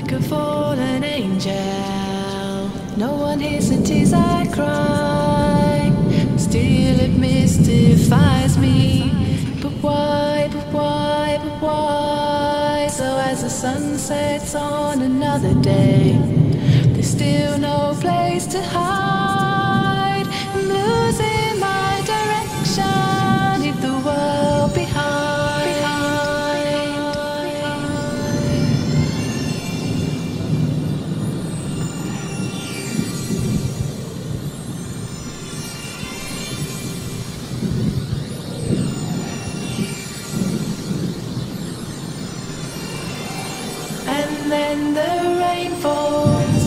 like a fallen angel. No one hears the tears I cry. Still it mystifies me. But why, but why, but why? So as the sun sets on another day, there's still no place to hide. I'm losing my direction. Leave the world behind. And then the rain falls,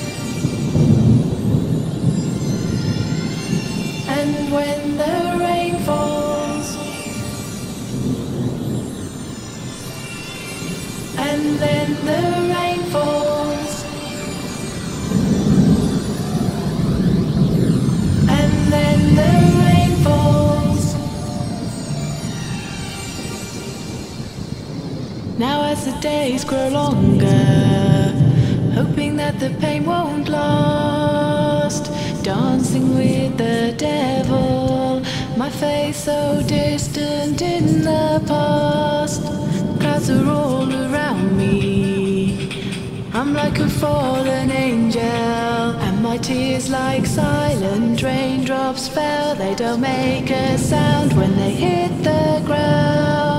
and when the rain falls, and then the rain falls, and then the rain falls. Now as the days grow longer, hoping that the pain won't last, dancing with the devil, my face so distant in the past. Clouds are all around me, I'm like a fallen angel, and my tears like silent raindrops fell. They don't make a sound when they hit the ground.